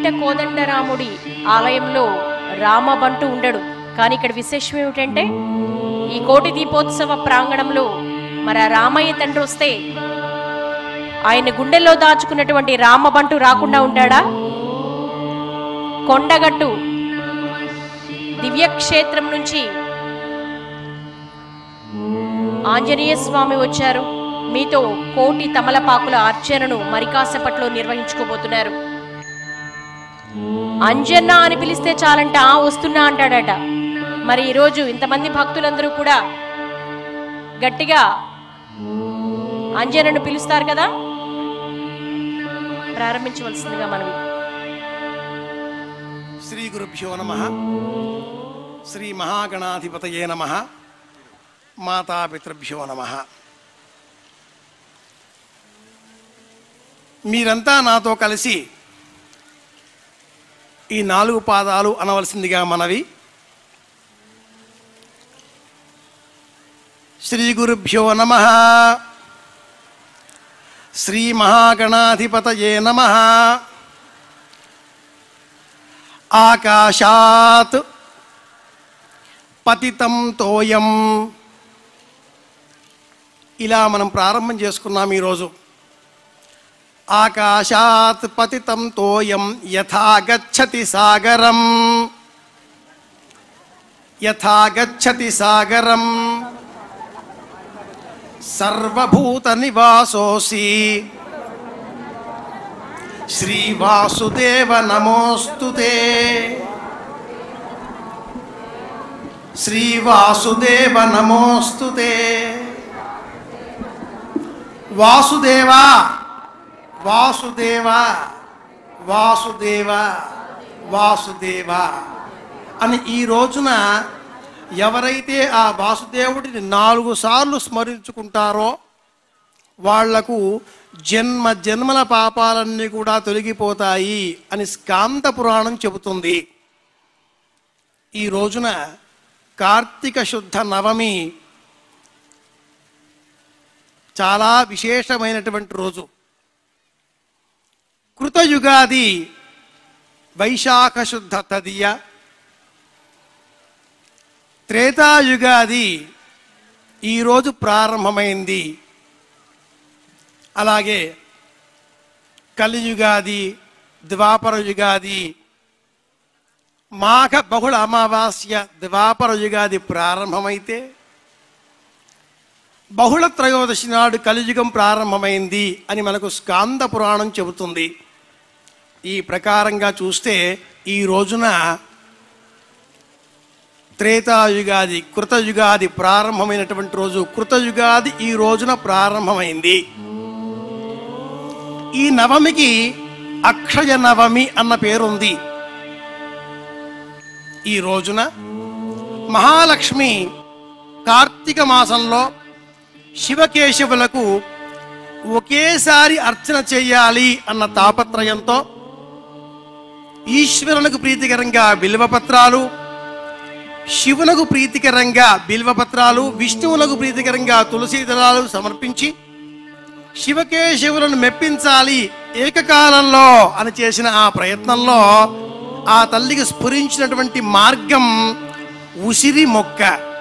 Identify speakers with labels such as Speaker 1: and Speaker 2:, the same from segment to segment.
Speaker 1: బయట కోదండరాముడి ఆలయంలో రామబంటూ ఉండడు. కానీ ఇక్కడ విశేషం ఏమిటంటే ఈ కోటి దీపోత్సవ ప్రాంగణంలో మరి రామయ్య తండ్రి వస్తే ఆయన గుండెల్లో దాచుకున్నటువంటి రామబంటూ రాకుండా ఉంటాడా? కొండగట్టు దివ్యక్షేత్రం నుంచి ఆంజనేయ స్వామి వచ్చారు. మీతో కోటి తమలపాకుల అర్చనను మరికాసేపట్లో నిర్వహించుకోబోతున్నారు. అంజన్న అని పిలిస్తే చాలంట వస్తున్నా అంటాడట. మరి ఈరోజు ఇంతమంది భక్తులందరూ కూడా గట్టిగా అంజన్నను పిలుస్తారు కదా, ప్రారంభించవలసిందిగా మనవి.
Speaker 2: శ్రీ గురుభ్యో నమః. శ్రీ మహాగణాధిపతయే నమః. మాతాపితృభ్యో నమః. మీరంతా నాతో కలిసి ఈ 4 పాదాలు అనవలసిందిగా మనవి. శ్రీ గురుభ్యో నమః. శ్రీ మహాగణాధిపతయే నమః. ఆకాశాత్ పతితం తోయం. ఇలా మనం ప్రారంభం చేసుకున్నాం ఈరోజు. ఆకాశాత్ పతితం తోయం యథా గచ్చతి సాగరం, యథా గచ్చతి సాగరం సర్వభూత నివాసోసి శ్రీ వాసుదేవ నమోస్తుతే. శ్రీ వాసుదేవ నమోస్తుతే. వాసుదేవ వాసుదేవ వాసుదేవ వాసుదేవ అని ఈ రోజున ఎవరైతే ఆ వాసుదేవుడిని 4 సార్లు స్మరించుకుంటారో వాళ్లకు జన్మ జన్మల పాపాలన్నీ కూడా తొలగిపోతాయి అని స్కాంద పురాణం చెబుతుంది. ఈ రోజున కార్తీక శుద్ధ నవమి చాలా విశేషమైనటువంటి రోజు. కృతయుగాది వైశాఖ శుద్ధ తదియ, త్రేతాయుగాది ఈరోజు ప్రారంభమైంది. అలాగే కలియుగాది, ద్వాపర యుగాది, మాఘ బహుళ అమావాస్య ద్వాపర యుగాది ప్రారంభమైతే బహుళ త్రయోదశి నాడు కలియుగం ప్రారంభమైంది అని మనకు స్కాంద పురాణం చెబుతుంది. ఈ ప్రకారంగా చూస్తే ఈ రోజున త్రేతాయుగాది, కృతయుగాది ప్రారంభమైనటువంటి రోజు. కృతయుగాది ఈ రోజున ప్రారంభమైంది. ఈ నవమికి అక్షయ నవమి అన్న పేరుంది. ఈ రోజున మహాలక్ష్మి కార్తీక మాసంలో శివకేశవులకు ఒకేసారి అర్చన చేయాలి అన్న తాపత్రయంతో ఈశ్వరునికి ప్రీతికరంగా బిల్వపత్రాలు, శివునకు ప్రీతికరంగా బిల్వపత్రాలు, విష్ణువునకు ప్రీతికరంగా తులసీదళాలు సమర్పించి శివకేశవులను మెప్పించాలి ఏకకాలంలో అని చేసిన ఆ ప్రయత్నంలో ఆ తల్లికి స్ఫురించినటువంటి మార్గం ఉసిరి మొక్క.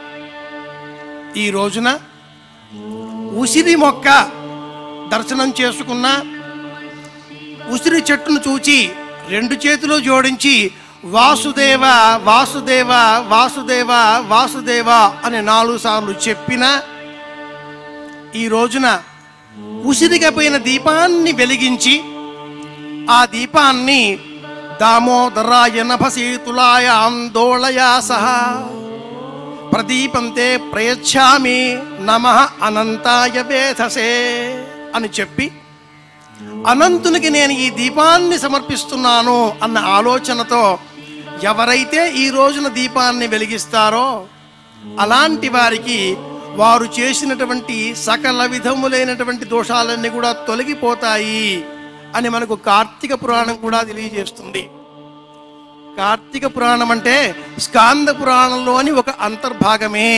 Speaker 2: ఈ రోజున ఉసిరి మొక్క దర్శనం చేసుకున్న, ఉసిరి చెట్టును చూచి 2 చేతులు జోడించి వాసుదేవ వాసుదేవ వాసుదేవ వాసుదేవ అని 4 సార్లు చెప్పిన ఈ రోజున ఉసిరికపోయిన దీపాన్ని వెలిగించి ఆ దీపాన్ని దామోదరాయ నభసీతులాయ ఆందోళయా సహా ప్రదీపంతే ప్రయచ్ఛామి నమః అనంతాయ వేధసే అని చెప్పి అనంతునికి నేను ఈ దీపాన్ని సమర్పిస్తున్నాను అన్న ఆలోచనతో ఎవరైతే ఈ రోజున దీపాన్ని వెలిగిస్తారో అలాంటి వారికి వారు చేసినటువంటి సకల విధములైనటువంటి దోషాలన్నీ కూడా తొలగిపోతాయి అని మనకు కార్తీక పురాణం కూడా తెలియజేస్తుంది. కార్తీక పురాణం అంటే స్కాంద పురాణంలోని ఒక అంతర్భాగమే.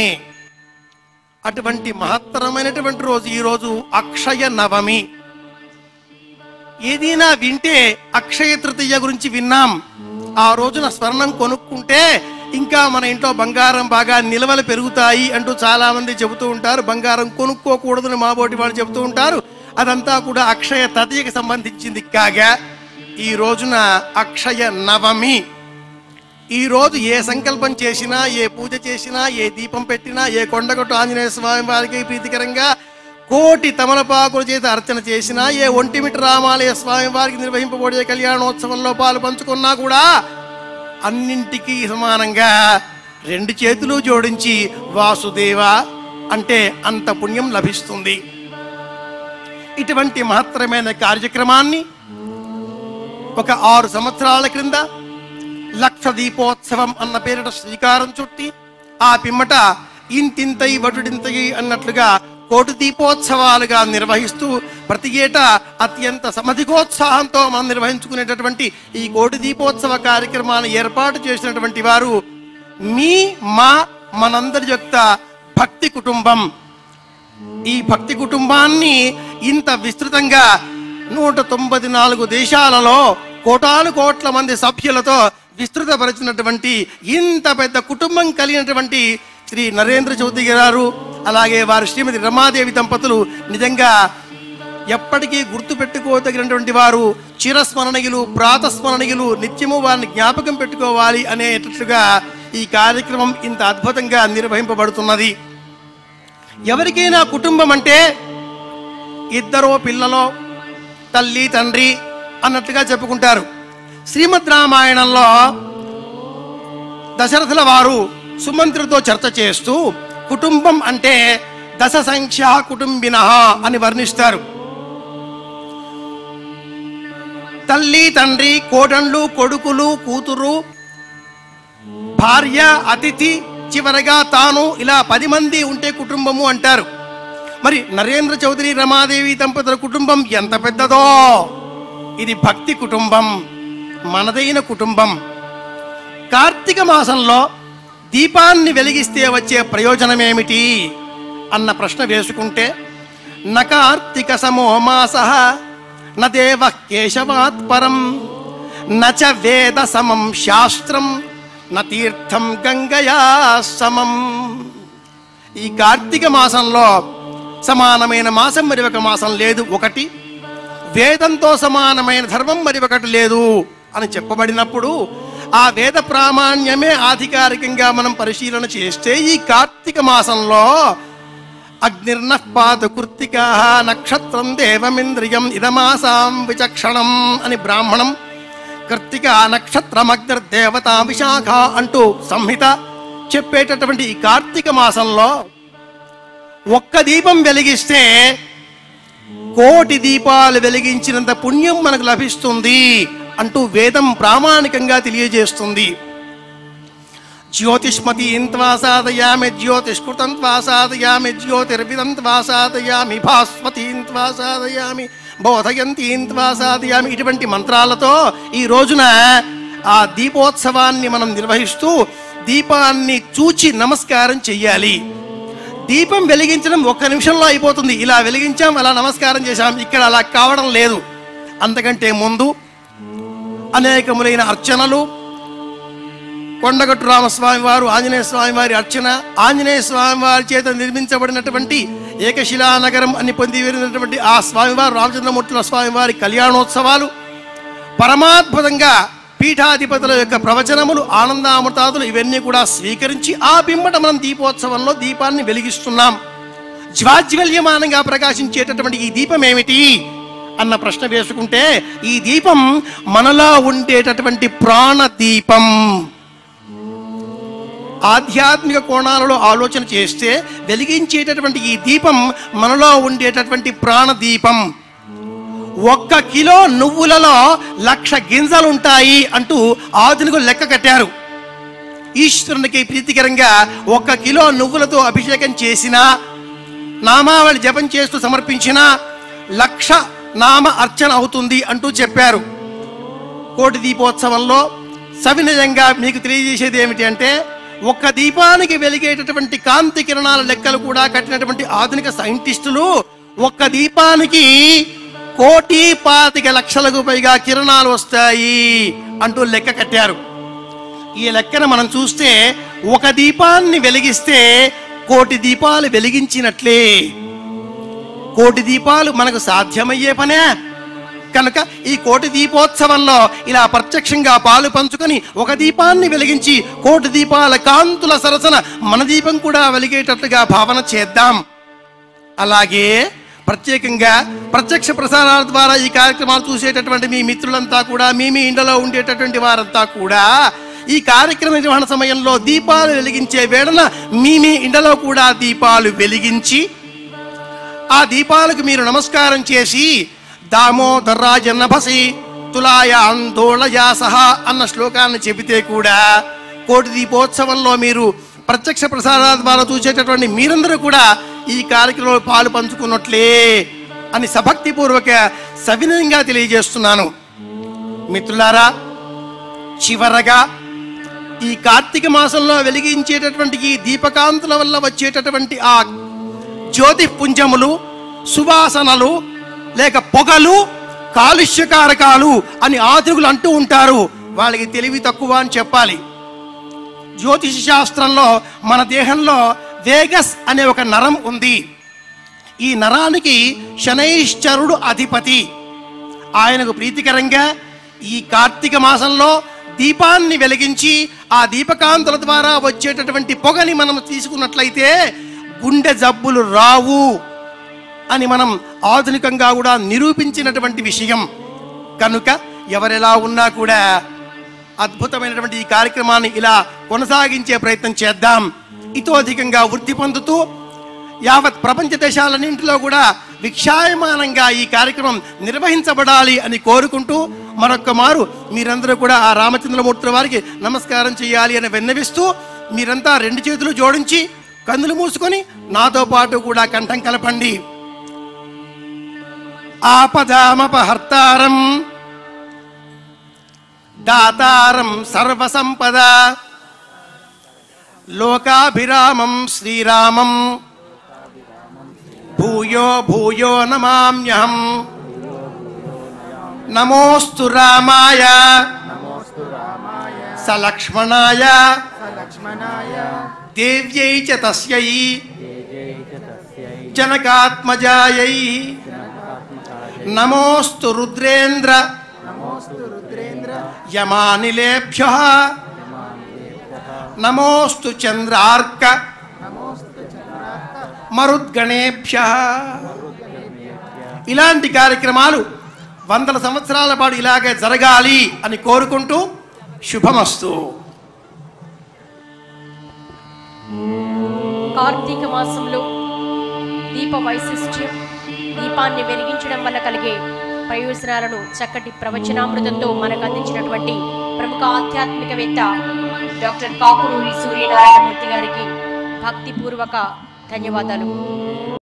Speaker 2: అటువంటి మహత్తరమైనటువంటి రోజు ఈరోజు అక్షయ నవమి. ఏదైనా వింటే అక్షయ తృతీయ గురించి విన్నాం. ఆ రోజున స్వర్ణం కొనుక్కుంటే ఇంకా మన ఇంట్లో బంగారం బాగా నిల్వలు పెరుగుతాయి అంటూ చాలా మంది చెబుతూ ఉంటారు. బంగారం కొనుక్కోకూడదని మాబోటి వాళ్ళు చెబుతూ ఉంటారు. అదంతా కూడా అక్షయ తృతీయకి సంబంధించింది కాగా ఈ రోజున అక్షయ నవమి. ఈ రోజు ఏ సంకల్పం చేసినా, ఏ పూజ చేసినా, ఏ దీపం పెట్టినా, ఏ కొండగొట్టు ఆంజనేయ స్వామి వారికి ప్రీతికరంగా కోటి తమలపాకుల చేత అర్చన చేసినా, ఏ ఒంటిమిటి రామాలయ స్వామి వారికి నిర్వహింపబడే కళ్యాణోత్సవంలో పాలు పంచుకున్నా కూడా అన్నింటికీ సమానంగా 2 చేతులు జోడించి వాసుదేవ అంటే అంత పుణ్యం లభిస్తుంది. ఇటువంటి మహత్తరమైన కార్యక్రమాన్ని ఒక 6 సంవత్సరాల క్రింద లక్ష దీపోత్సవం అన్న పేరిట శ్రీకారం చుట్టి ఆ పిమ్మట ఇంతింతై వటుడింతై అన్నట్లుగా కోటి దీపోత్సవాలుగా నిర్వహిస్తూ ప్రతి ఏటా అత్యంత సమధికోత్సాహంతో మనం నిర్వహించుకునేటటువంటి ఈ కోటి దీపోత్సవ కార్యక్రమాన్ని ఏర్పాటు చేసినటువంటి వారు మనందరి యొక్క భక్తి కుటుంబం. ఈ భక్తి కుటుంబాన్ని ఇంత విస్తృతంగా 194 దేశాలలో కోటాను కోట్ల మంది సభ్యులతో విస్తృతపరిచినటువంటి ఇంత పెద్ద కుటుంబం కలిగినటువంటి శ్రీ నరేంద్ర చౌదరి గారు, అలాగే వారి శ్రీమతి రమాదేవి దంపతులు నిజంగా ఎప్పటికీ గుర్తుపెట్టుకోదగినటువంటి వారు, చిరస్మరణీయులు, ప్రాతస్మరణీయులు. నిత్యము వారిని జ్ఞాపకం పెట్టుకోవాలి అనేటట్లుగా ఈ కార్యక్రమం ఇంత అద్భుతంగా నిర్వహింపబడుతున్నది. ఎవరికైనా కుటుంబం అంటే 2 పిల్లలు, తల్లి తండ్రి అన్నట్లుగా చెప్పుకుంటారు. శ్రీమద్ రామాయణంలో దశరథుల వారు సుమంత్రుడితో చర్చ చేస్తూ కుటుంబం అంటే 10 సంఖ్యా కుటుంబినః అని వర్ణిస్తారు. తల్లి తండ్రి, కోడళ్ళు, కొడుకులు, కూతురు, భార్య, అతిథి, చివరగా తాను, ఇలా 10 మంది ఉంటే కుటుంబము అంటారు. మరి నరేంద్ర చౌదరి రమాదేవి దంపతుల కుటుంబం ఎంత పెద్దదో! ఇది భక్తి కుటుంబం, మనదైన కుటుంబం. కార్తీక మాసంలో దీపాన్ని వెలిగిస్తే వచ్చే ప్రయోజనమేమిటి అన్న ప్రశ్న వేసుకుంటే, న కార్తీక సమో మాసః న దేవ కేశవాత్ పరం నచ వేద సమం శాస్త్రం న తీర్థం గంగయా సమం. ఈ కార్తీక మాసంలో సమానమైన మాసం మరి ఒక మాసం లేదు. ఒకటి వేదంతో సమానమైన ధర్మం మరి ఒకటి లేదు అని చెప్పబడినప్పుడు ఆ వేద ప్రామాణ్యమే ఆధికారికంగా మనం పరిశీలన చేస్తే ఈ కార్తీక మాసంలో అగ్నిర్నః పాతు కృత్తికాః నక్షత్రం దేవమింద్రియం ఇదమాసాం విచక్షణం అని బ్రాహ్మణం, కృత్తిక నక్షత్రం అగ్నిర్దేవత విశాఖ అంటూ సంహిత చెప్పేటటువంటి ఈ కార్తీక మాసంలో ఒక్క దీపం వెలిగిస్తే 1,000,000 దీపాలు వెలిగించినంత పుణ్యం మనకు లభిస్తుంది అంటూ వేదం ప్రామాణికంగా తెలియజేస్తుంది. జ్యోతిష్మతీన్త్వా సాధయామి జ్యోతిష్కృతంత్వా సాధయామి జ్యోతిర్విదంత్వా సాధయామి భాస్వతీన్త్వా సాధయామి బోధయంతీన్త్వా సాధయామి ఇటువంటి మంత్రాలతో ఈ రోజున ఆ దీపోత్సవాన్ని మనం నిర్వహిస్తూ దీపాన్ని చూచి నమస్కారం చెయ్యాలి. దీపం వెలిగించడం 1 నిమిషంలో అయిపోతుంది. ఇలా వెలిగించాం, అలా నమస్కారం చేశాం. ఇక్కడ అలా కావడం లేదు. అంతకంటే ముందు అనేకములైన అర్చనలు, కొండగట్టు రామస్వామి వారు, ఆంజనేయ స్వామి వారి అర్చన, ఆంజనేయ స్వామి వారి చేత నిర్మించబడినటువంటి ఏకశిలానగరం అని పొందినటువంటి ఆ స్వామివారు రామచంద్రమూర్తుల స్వామివారి కళ్యాణోత్సవాలు, పరమాద్భుతంగా పీఠాధిపతుల యొక్క ప్రవచనములు, ఆనందామృతాదులు ఇవన్నీ కూడా స్వీకరించి ఆ పిమ్మట మనం దీపోత్సవంలో దీపాన్ని వెలిగిస్తున్నాం. జ్వాజ్వల్యమానంగా ప్రకాశించేటటువంటి ఈ దీపం ఏమిటి అన్న ప్రశ్న వేసుకుంటే, ఈ దీపం మనలో ఉండేటటువంటి ప్రాణదీపం. ఆధ్యాత్మిక కోణాలలో ఆలోచన చేస్తే వెలిగించేటటువంటి ఈ దీపం మనలో ఉండేటటువంటి ప్రాణదీపం. 1 కిలో నువ్వులలో 1,00,000 గింజలుంటాయి అంటూ ఆధునికులు లెక్క కట్టారు. ఈశ్వరునికి ప్రీతికరంగా 1 కిలో నువ్వులతో అభిషేకం చేసినా, నామావళి జపం చేస్తూ సమర్పించినా 1,00,000 నామ అర్చన అవుతుంది అంటూ చెప్పారు. కోటి దీపోత్సవంలో సవినయంగా మీకు తెలియజేసేది ఏమిటి అంటే, 1 దీపానికి వెలిగేటటువంటి కాంతి కిరణాల లెక్కలు కూడా కట్టినటువంటి ఆధునిక సైంటిస్టులు 1 దీపానికి 1,25,00,000కు పైగా కిరణాలు వస్తాయి అంటూ లెక్క కట్టారు. ఈ లెక్కన మనం చూస్తే ఒక దీపాన్ని వెలిగిస్తే 1,000,000 దీపాలు వెలిగించినట్లే. 1,000,000 దీపాలు మనకు సాధ్యమయ్యే పనే. కనుక ఈ 1,000,000 దీపోత్సవంలో ఇలా ప్రత్యక్షంగా పాలు పంచుకొని ఒక దీపాన్ని వెలిగించి 1,000,000 దీపాల కాంతుల సరసన మన దీపం కూడా వెలిగేటట్లుగా భావన చేద్దాం. అలాగే ప్రత్యేకంగా ప్రత్యక్ష ప్రసారాల ద్వారా ఈ కార్యక్రమాలు చూసేటటువంటి మీ మిత్రులంతా కూడా, మీ ఇండలో ఉండేటటువంటి వారంతా కూడా ఈ కార్యక్రమ నిర్వహణ సమయంలో దీపాలు వెలిగించే వేళన మీ ఇండలో కూడా దీపాలు వెలిగించి ఆ దీపాలకు మీరు నమస్కారం చేసి దామోదరాజనభసి తులాయ ఆందోళయా సహా అన్న శ్లోకాన్ని చెబితే కూడా 1,000,000 దీపోత్సవంలో మీరు ప్రత్యక్ష ప్రసారాల ద్వారా చూసేటటువంటి మీరందరూ కూడా ఈ కార్యక్రమంలో పాలు పంచుకున్నట్లే అని సభక్తిపూర్వక సవినయంగా తెలియజేస్తున్నాను. మిత్రులారా, చివరగా ఈ కార్తీక మాసంలో వెలిగించేటటువంటి ఈ దీపకాంతుల వల్ల వచ్చేటటువంటి ఆ జ్యోతి పుంజములు, సువాసనలు లేక పొగలు కాలుష్యకారకాలు అని ఆధునికులు అంటూ ఉంటారు. వాళ్ళకి తెలివి తక్కువ అని చెప్పాలి. జ్యోతిష శాస్త్రంలో మన దేహంలో వేగస్ అనే ఒక నరం ఉంది. ఈ నరానికి శనైశ్చరుడు అధిపతి. ఆయనకు ప్రీతికరంగా ఈ కార్తీక మాసంలో దీపాన్ని వెలిగించి ఆ దీపకాంతుల ద్వారా వచ్చేటటువంటి పొగని మనం తీసుకున్నట్లయితే గుండె జబ్బులు రావు అని మనం ఆధునికంగా కూడా నిరూపించినటువంటి విషయం. కనుక ఎవరెలా ఉన్నా కూడా అద్భుతమైనటువంటి ఈ కార్యక్రమాన్ని ఇలా కొనసాగించే ప్రయత్నం చేద్దాం. ఇతోధికంగా వృద్ధి పొందుతూ యావత్ ప్రపంచ దేశాలన్నింటిలో కూడా విక్షాయమానంగా ఈ కార్యక్రమం నిర్వహించబడాలి అని కోరుకుంటూ మరొక్క మారు మీరందరూ కూడా ఆ రామచంద్రమూర్తి వారికి నమస్కారం చేయాలి అని విన్నవిస్తూ మీరంతా 2 చేతులు జోడించి కన్నులు మూసుకొని నాతో పాటు కూడా కంఠం కలపండి. ఆపదామపహర్తారం దాతారం సర్వసంపద లోకాభిరామం శ్రీరామం భూయో భూయో నమామ్యహం. నమోస్తు రామాయ సలక్ష్మణాయ దేవ్యై చ తస్యై జనకాత్మజాయై. నమోస్తు రుద్రేంద్ర యమానిలేభ్యః. నమోస్తు చంద్రార్క మరుద్గణేభ్యః. ఇలాంటి కార్యక్రమాలు 100 సంవత్సరాల పాటు ఇలాగే జరగాలి అని కోరుకుంటూ శుభమస్తు.
Speaker 1: కార్తీక మాసంలో దీప వైశిష్ట్యం, దీపాన్ని వెలిగించడం వల్ల కలిగే ప్రయోజనాలను చక్కటి ప్రవచనామృతంతో మనకు అందించినటువంటి ప్రముఖ ఆధ్యాత్మికవేత్త డాక్టర్ కాకురూరి సూర్యనారాయణమూర్తి గారికి భక్తిపూర్వక ధన్యవాదాలు.